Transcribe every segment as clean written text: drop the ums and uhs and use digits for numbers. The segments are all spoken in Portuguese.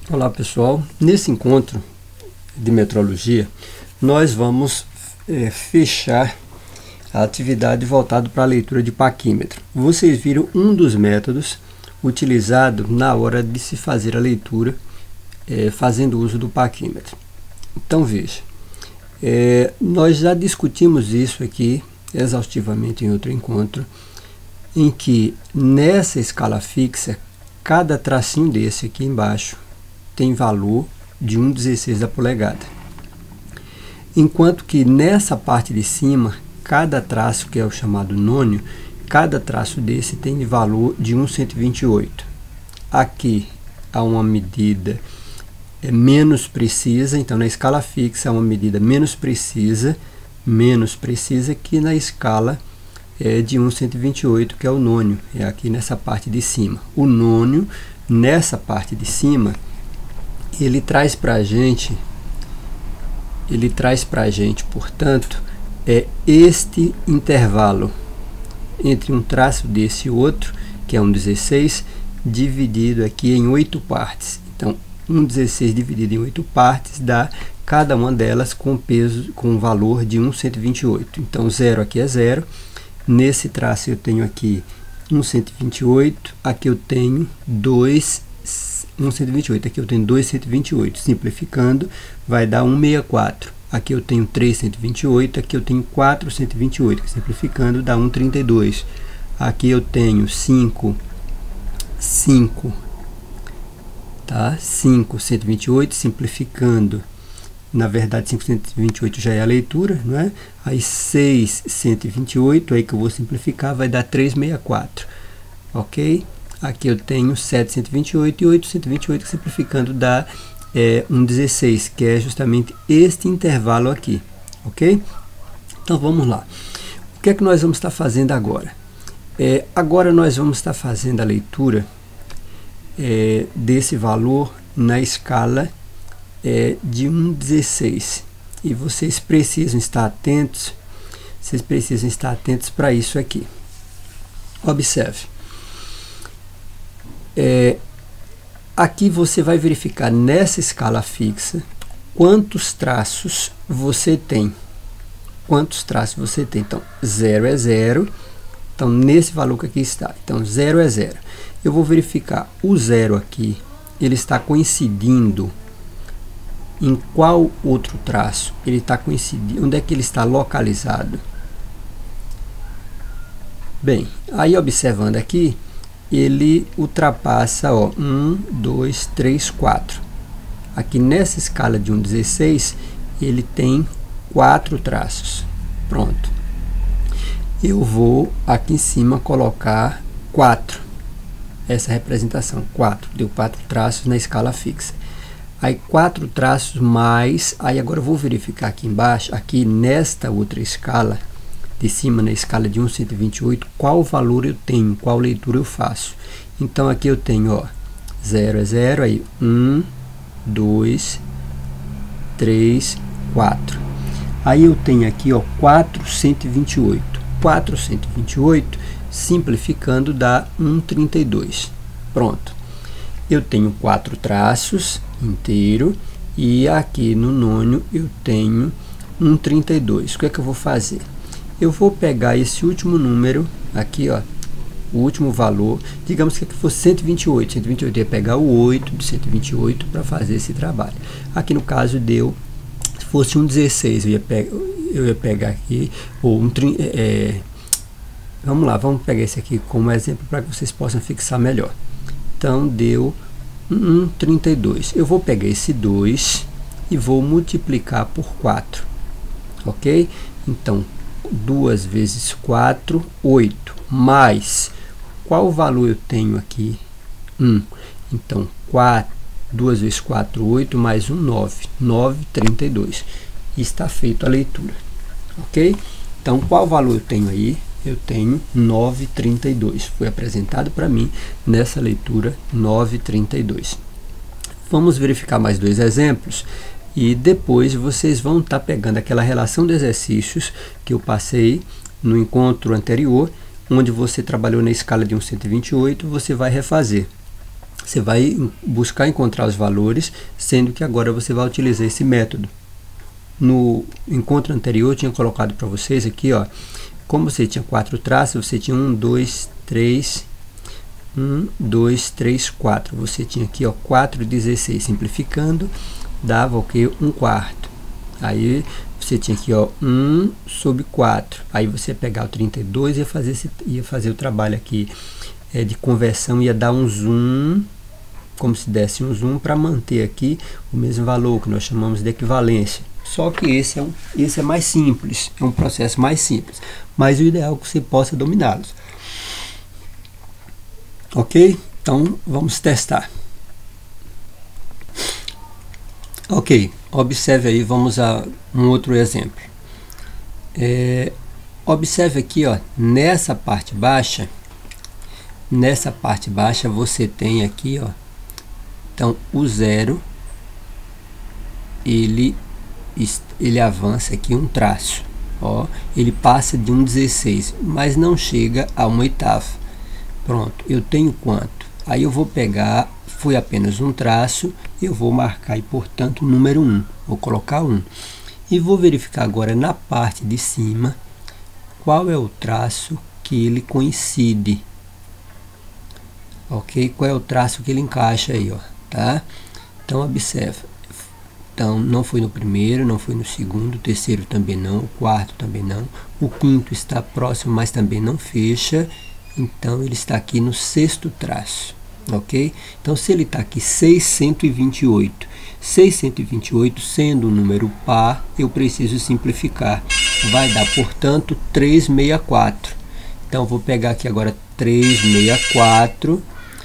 Olá pessoal, nesse encontro de metrologia nós vamos fechar a atividade voltada para a leitura de paquímetro. Vocês viram um dos métodos utilizado na hora de se fazer a leitura fazendo uso do paquímetro. Então veja, nós já discutimos isso aqui exaustivamente em outro encontro, em que nessa escala fixa cada tracinho desse aqui embaixo tem valor de 1/16 da polegada. Enquanto que nessa parte de cima, cada traço, que é o chamado nônio, cada traço desse tem valor de 1/128. Aqui há uma medida menos precisa, então na escala fixa há uma medida menos precisa que na escala de 1/128, que é o nônio, é aqui nessa parte de cima. O nônio, nessa parte de cima, ele traz para a gente, portanto, este intervalo entre um traço desse e outro, que é 1/16, dividido aqui em 8 partes. Então, 1/16 dividido em 8 partes dá cada uma delas com peso, com valor de 1/128. Então, 0 aqui é 0. Nesse traço eu tenho aqui 1/128, aqui eu tenho 1/128, aqui eu tenho 2/128, simplificando vai dar 1/64. Aqui eu tenho 3/128, aqui eu tenho 4/128, simplificando dá 1/32. Aqui eu tenho 5/128, simplificando, na verdade 5/128 já é a leitura, não é? Aí 6/128, aí que eu vou simplificar, vai dar 3/64, ok? Aqui eu tenho 7/128 e 8/128, que simplificando dá 1/16, que é justamente este intervalo aqui, ok? Então vamos lá. O que é que nós vamos estar fazendo agora? Agora nós vamos estar fazendo a leitura desse valor na escala de 1/16. E vocês precisam estar atentos, para isso aqui. Observe. Aqui você vai verificar nessa escala fixa quantos traços você tem. Então, 0 é 0. Então, nesse valor que aqui está. Então, 0 é 0. Eu vou verificar o 0 aqui. Ele está coincidindo em qual outro traço? Ele está coincidindo. Onde é que ele está localizado? Bem, aí observando aqui, ele ultrapassa 1, 2, 3, 4. Aqui nessa escala de 1/16, ele tem 4 traços. Pronto. Eu vou aqui em cima colocar 4. Essa representação, 4. Deu 4 traços na escala fixa. Aí 4 traços mais, aí agora eu vou verificar aqui embaixo, aqui nesta outra escala, de cima na escala de 1/128, qual valor eu tenho, qual leitura eu faço. Então aqui eu tenho, 0 é 0, aí 1, 2, 3, 4. Aí eu tenho aqui, 4/128. 4/128, simplificando, dá 1/32. Pronto. Eu tenho 4 traços inteiro e aqui no nônio eu tenho 1/32. O que é que eu vou fazer? Eu vou pegar esse último número aqui, o último valor, digamos que aqui fosse 128. 128 eu ia pegar o 8 de 128 para fazer esse trabalho. Aqui no caso deu, se fosse 1/16, eu ia pegar aqui, ou vamos lá, vamos pegar esse aqui como exemplo para que vocês possam fixar melhor. Então deu 1/32. Eu vou pegar esse 2 e vou multiplicar por 4, ok? Então 2 vezes 4, 8, mais, qual valor eu tenho aqui? 1. Então 2 vezes 4, 8, mais 1, 9. 9/32. Está feita a leitura, ok? Então qual valor eu tenho aí? Eu tenho 9/32. Foi apresentado para mim nessa leitura 9/32. Vamos verificar mais 2 exemplos e depois vocês vão estar pegando aquela relação de exercícios que eu passei no encontro anterior, onde você trabalhou na escala de 1/128, você vai refazer. Você vai buscar encontrar os valores, sendo que agora você vai utilizar esse método. No encontro anterior eu tinha colocado para vocês aqui, ó, como você tinha 4 traços, você tinha 1, 2, 3, 1, 2, 3, 4. Você tinha aqui, ó, 4, 16. Simplificando, dava o que? 1/4. Aí você tinha aqui, ó, 1 sobre 4. Aí você ia pegar o 32 e ia fazer o trabalho aqui de conversão, ia dar um zoom, como se desse um zoom para manter aqui o mesmo valor, que nós chamamos de equivalência. Só que esse é mais simples, é um processo mais simples, mas o ideal é que você possa dominá-los. Ok? Então vamos testar. Ok, observe aí, vamos a um outro exemplo. Observe aqui, ó, nessa parte baixa você tem aqui, ó, então o 0, ele avança aqui um traço, ó, ele passa de 1/16, mas não chega a 1/8. Pronto, eu tenho quanto? Aí eu vou pegar, foi apenas um traço, eu vou marcar aí, portanto, o número 1, vou colocar 1. E vou verificar agora na parte de cima, qual é o traço que ele coincide. Ok? Qual é o traço que ele encaixa aí, ó, tá? Então, observa. Então, não foi no primeiro, não foi no segundo, o terceiro também não, o quarto também não, o quinto está próximo, mas também não fecha. Então, ele está aqui no 6º traço, ok? Então, se ele está aqui 628, 628 sendo um número par, eu preciso simplificar. Vai dar, portanto, 364. Então, vou pegar aqui agora 364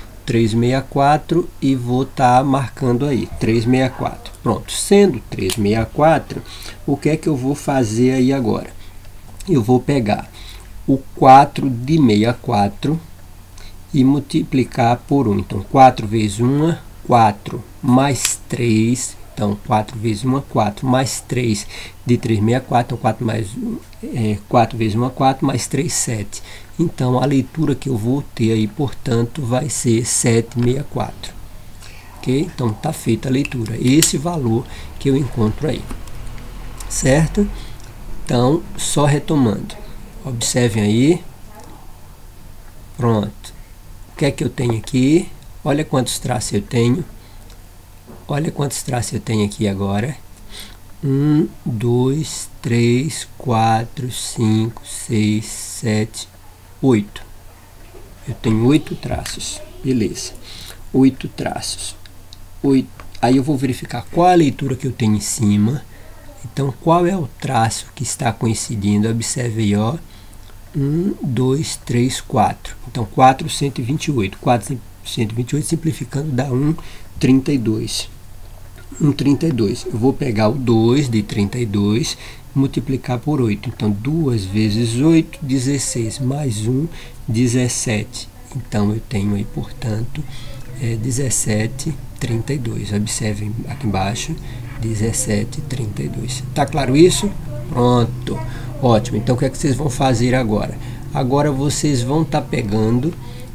e vou estar marcando aí, 364. Pronto, sendo 364, o que é que eu vou fazer aí agora? Eu vou pegar o 4 de 64 e multiplicar por 1. Então, 4 vezes 1, 4, mais 3. Então, 4 vezes 1, 4, mais 3 de 364. Então, 4 vezes 1, 4, mais 3, 7. Então, a leitura que eu vou ter aí, portanto, vai ser 764. Ok? Então, está feita a leitura. Esse valor que eu encontro aí. Certo? Então, só retomando. Observem aí. Pronto. O que é que eu tenho aqui? Olha quantos traços eu tenho. Olha quantos traços eu tenho aqui agora. 1, 2, 3, 4, 5, 6, 7, 8. Eu tenho 8 traços. Beleza. 8 traços. 8. Aí eu vou verificar qual a leitura que eu tenho em cima. Então, qual é o traço que está coincidindo? Observe aí, ó. 1, 2, 3, 4. Então, 4, 128. 4, 128, simplificando, dá 1, 32. 1, 32. Eu vou pegar o 2 de 32, multiplicar por 8. Então, 2 vezes 8, 16. Mais 1, 17. Então, eu tenho aí, portanto, 17, 32. Observem aqui embaixo, 17, 32. Tá claro isso? Pronto. Ótimo. Então, o que é que vocês vão fazer agora? Agora, vocês vão estar pegando,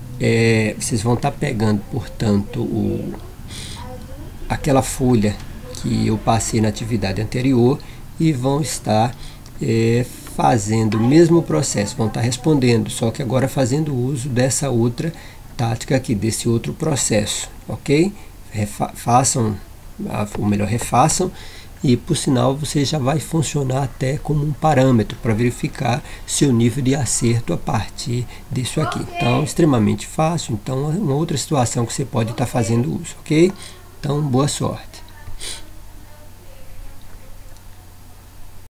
portanto, aquela folha que eu passei na atividade anterior e vão estar fazendo o mesmo processo, vão estar respondendo, só que agora fazendo uso dessa outra tática aqui, desse outro processo, ok? Refaçam, e por sinal você já vai funcionar até como um parâmetro para verificar seu nível de acerto a partir disso aqui. Então, extremamente fácil. Então, é uma outra situação que você pode estar fazendo uso, ok? Então, boa sorte.